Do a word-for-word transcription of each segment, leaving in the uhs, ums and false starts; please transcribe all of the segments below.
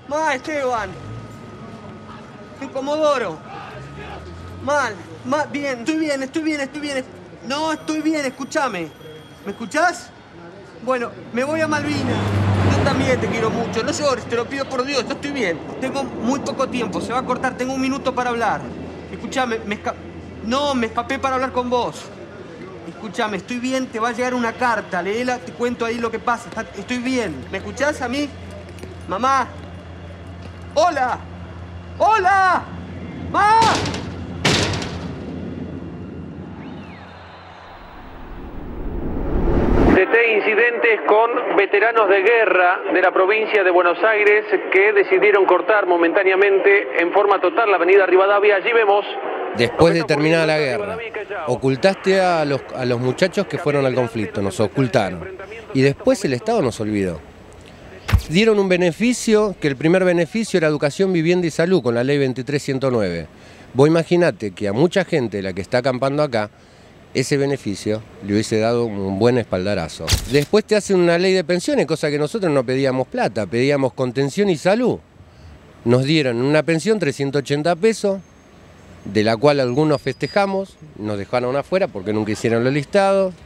Ma, Esteban. En Comodoro. Mal, mal, bien, estoy bien, estoy bien, estoy bien. No, estoy bien, escúchame. ¿Me escuchás? Bueno, me voy a Malvinas. Yo también te quiero mucho, no llores, te lo pido por Dios, yo estoy bien. Tengo muy poco tiempo, se va a cortar, tengo un minuto para hablar. Escúchame, me esca... No, me escapé para hablar con vos. Escúchame, estoy bien, te va a llegar una carta, léela, te cuento ahí lo que pasa. Estoy bien, ¿me escuchás a mí? Mamá. ¡Hola! ¡Hola! ¡Ma! D T incidentes con veteranos de guerra de la provincia de Buenos Aires que decidieron cortar momentáneamente en forma total la avenida Rivadavia. Allí vemos... Después de terminada la guerra, ocultaste a los, a los muchachos que fueron al conflicto, nos ocultaron. Y después el Estado nos olvidó. Dieron un beneficio, que el primer beneficio era educación, vivienda y salud, con la ley veintitrés ciento nueve. Vos imaginate que a mucha gente, la que está acampando acá, ese beneficio le hubiese dado un buen espaldarazo. Después te hacen una ley de pensiones, cosa que nosotros no pedíamos plata, pedíamos contención y salud. Nos dieron una pensión trescientos ochenta pesos, de la cual algunos festejamos, nos dejaron afuera porque nunca hicieron los listados.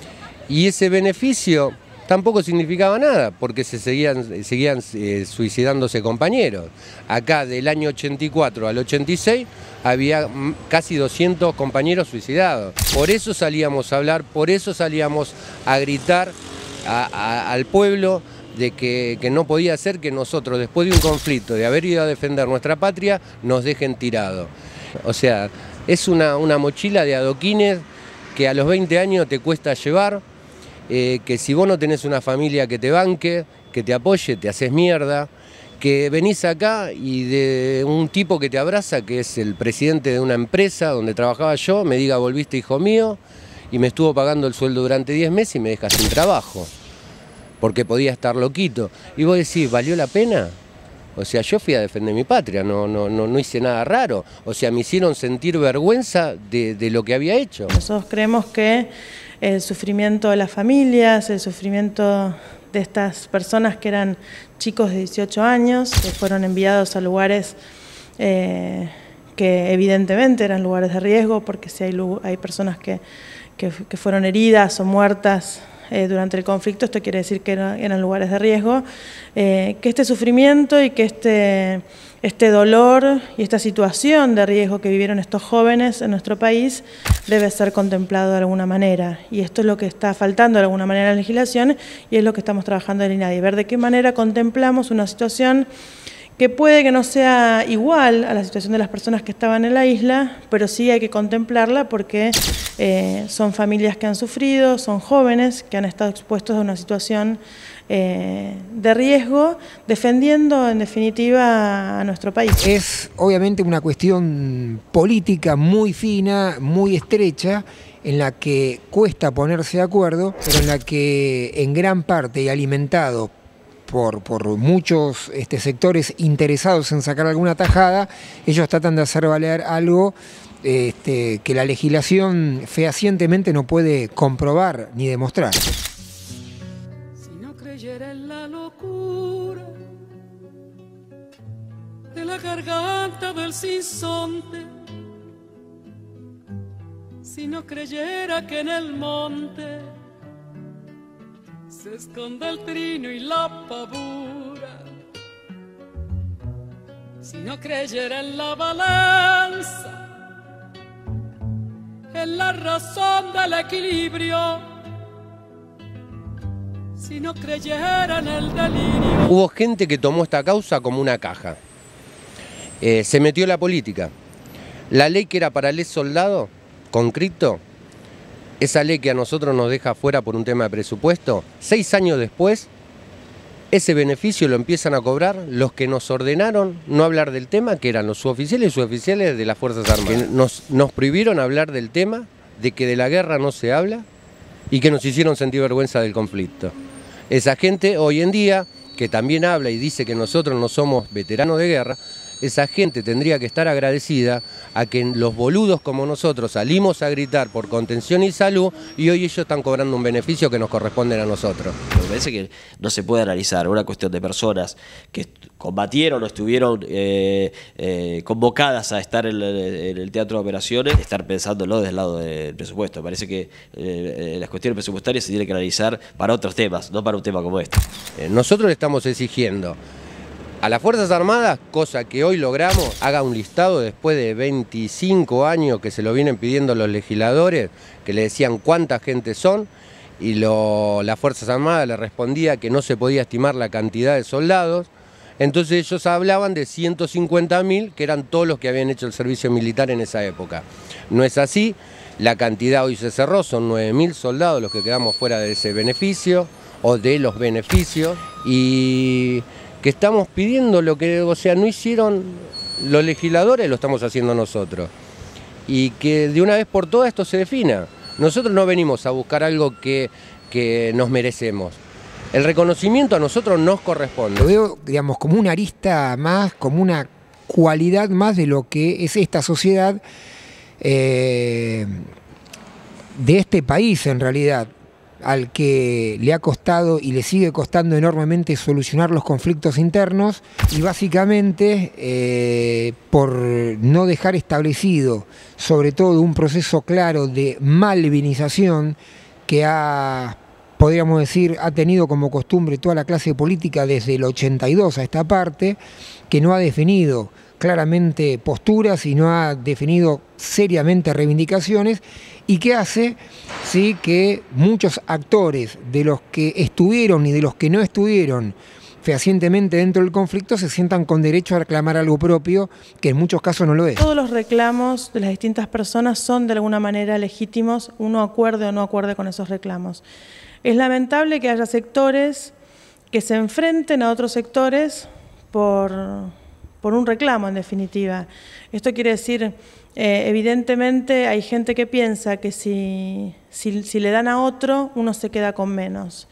Y ese beneficio tampoco significaba nada, porque se seguían, seguían eh, suicidándose compañeros. Acá del año ochenta y cuatro al ochenta y seis había casi doscientos compañeros suicidados. Por eso salíamos a hablar, por eso salíamos a gritar a, a, al pueblo de que, que no podía ser que nosotros, después de un conflicto, de haber ido a defender nuestra patria, nos dejen tirados. O sea, es una, una mochila de adoquines que a los veinte años te cuesta llevar, eh, que si vos no tenés una familia que te banque, que te apoye, te haces mierda, que venís acá y de un tipo que te abraza, que es el presidente de una empresa donde trabajaba yo, me diga volviste hijo mío, y me estuvo pagando el sueldo durante diez meses y me deja sin trabajo, porque podía estar loquito. Y vos decís, ¿valió la pena? O sea, yo fui a defender mi patria, no, no, no, no hice nada raro. O sea, me hicieron sentir vergüenza de, de lo que había hecho. Nosotros creemos que el sufrimiento de las familias, el sufrimiento de estas personas que eran chicos de dieciocho años, que fueron enviados a lugares eh, que evidentemente eran lugares de riesgo, porque si hay, hay personas que, que, que fueron heridas o muertas Eh, durante el conflicto, esto quiere decir que era, eran lugares de riesgo, eh, que este sufrimiento y que este, este dolor y esta situación de riesgo que vivieron estos jóvenes en nuestro país debe ser contemplado de alguna manera, y esto es lo que está faltando de alguna manera en la legislación y es lo que estamos trabajando en el INADI, ver de qué manera contemplamos una situación que puede que no sea igual a la situación de las personas que estaban en la isla, pero sí hay que contemplarla porque eh, son familias que han sufrido, son jóvenes que han estado expuestos a una situación eh, de riesgo, defendiendo en definitiva a nuestro país. Es obviamente una cuestión política muy fina, muy estrecha, en la que cuesta ponerse de acuerdo, pero en la que en gran parte y alimentado Por, por muchos este, sectores interesados en sacar alguna tajada, ellos tratan de hacer valer algo este, que la legislación fehacientemente no puede comprobar ni demostrar. Si no creyera en la locura de la garganta del sinsonte, si no creyera que en el monte se esconde el trino y la pavura, si no creyera en la balanza, en la razón del equilibrio, si no creyera en el delirio. Hubo gente que tomó esta causa como una caja, eh, se metió en la política. La ley que era para el soldado con cripto, esa ley que a nosotros nos deja fuera por un tema de presupuesto, seis años después, ese beneficio lo empiezan a cobrar los que nos ordenaron no hablar del tema, que eran los suboficiales y suboficiales de las Fuerzas Armadas. Nos, nos prohibieron hablar del tema, de que de la guerra no se habla y que nos hicieron sentir vergüenza del conflicto. Esa gente hoy en día, que también habla y dice que nosotros no somos veteranos de guerra, esa gente tendría que estar agradecida a que los boludos como nosotros salimos a gritar por contención y salud y hoy ellos están cobrando un beneficio que nos corresponde a nosotros. Me parece que no se puede analizar una cuestión de personas que combatieron o estuvieron eh, eh, convocadas a estar en el, en el teatro de operaciones, estar pensándolo desde el lado del presupuesto. Me parece que eh, las cuestiones presupuestarias se tienen que analizar para otros temas, no para un tema como este. Eh, nosotros le estamos exigiendo a las Fuerzas Armadas, cosa que hoy logramos, haga un listado después de veinticinco años que se lo vienen pidiendo los legisladores, que le decían cuánta gente son, y lo, las Fuerzas Armadas le respondía que no se podía estimar la cantidad de soldados. Entonces ellos hablaban de ciento cincuenta mil, que eran todos los que habían hecho el servicio militar en esa época. No es así, la cantidad hoy se cerró, son nueve mil soldados los que quedamos fuera de ese beneficio, o de los beneficios, y que estamos pidiendo lo que, o sea, no hicieron los legisladores, lo estamos haciendo nosotros. Y que de una vez por todas esto se defina. Nosotros no venimos a buscar algo que, que nos merecemos. El reconocimiento a nosotros nos corresponde. Lo veo, digamos, como una arista más, como una cualidad más de lo que es esta sociedad, eh, de este país en realidad, al que le ha costado y le sigue costando enormemente solucionar los conflictos internos y básicamente eh, por no dejar establecido sobre todo un proceso claro de malvinización que ha, podríamos decir, ha tenido como costumbre toda la clase política desde el ochenta y dos a esta parte, que no ha definido claramente posturas y no ha definido seriamente reivindicaciones y que hace sí, que muchos actores de los que estuvieron y de los que no estuvieron fehacientemente dentro del conflicto se sientan con derecho a reclamar algo propio que en muchos casos no lo es. Todos los reclamos de las distintas personas son de alguna manera legítimos, uno acuerde o no acuerde con esos reclamos. Es lamentable que haya sectores que se enfrenten a otros sectores por... por un reclamo en definitiva. Esto quiere decir, eh, evidentemente hay gente que piensa que si, si, si le dan a otro, uno se queda con menos.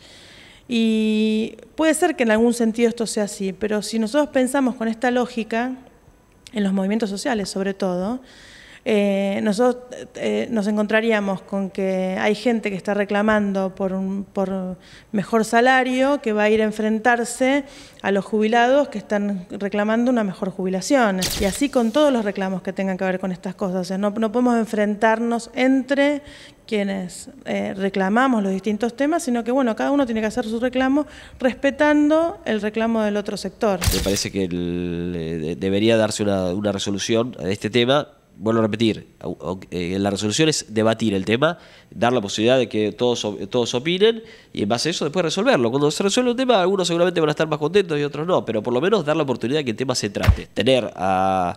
Y puede ser que en algún sentido esto sea así, pero si nosotros pensamos con esta lógica, en los movimientos sociales sobre todo, Eh, nosotros eh, nos encontraríamos con que hay gente que está reclamando por un por mejor salario, que va a ir a enfrentarse a los jubilados que están reclamando una mejor jubilación. Y así con todos los reclamos que tengan que ver con estas cosas. O sea, no, no podemos enfrentarnos entre quienes eh, reclamamos los distintos temas, sino que bueno, cada uno tiene que hacer su reclamo respetando el reclamo del otro sector. Me parece que el, debería darse una, una resolución a este tema. Vuelvo a repetir, la resolución es debatir el tema, dar la posibilidad de que todos, todos opinen y en base a eso después resolverlo. Cuando se resuelve un tema, algunos seguramente van a estar más contentos y otros no, pero por lo menos dar la oportunidad de que el tema se trate. Tener a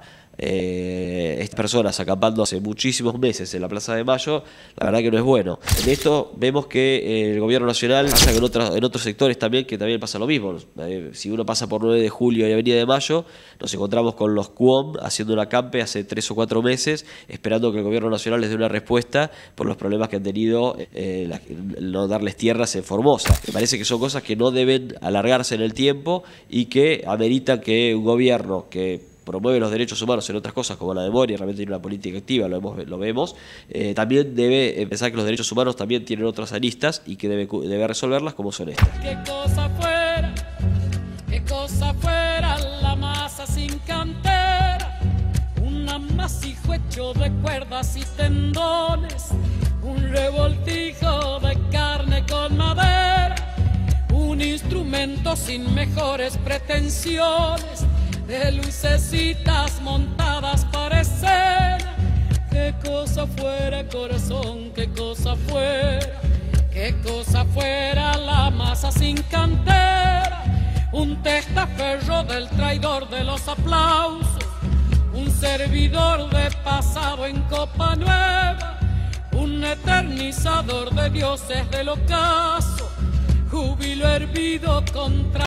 eh, estas personas acampando hace muchísimos meses en la Plaza de Mayo, la verdad que no es bueno. En esto vemos que eh, el gobierno nacional pasa en, otra, en otros sectores también, que también pasa lo mismo. Eh, si uno pasa por nueve de julio y Avenida de Mayo, nos encontramos con los Q O M haciendo un acampe hace tres o cuatro meses, esperando que el gobierno nacional les dé una respuesta por los problemas que han tenido eh, la, no darles tierras en Formosa. Me parece que son cosas que no deben alargarse en el tiempo y que ameritan que un gobierno que promueve los derechos humanos en otras cosas como la memoria, realmente tiene una política activa, lo, hemos, lo vemos, eh, también debe pensar que los derechos humanos también tienen otras aristas y que debe, debe resolverlas como son estas. Qué cosa fuera, qué cosa fuera la masa sin cantera, un amasijo hecho de cuerdas y tendones, un revoltijo de carne con madera, un instrumento sin mejores pretensiones, de lucecitas montadas para escena. Qué cosa fuera, corazón, qué cosa fuera, qué cosa fuera la masa sin cantera, un testaferro del traidor de los aplausos, un servidor de pasado en copa nueva, un eternizador de dioses del ocaso, júbilo hervido contra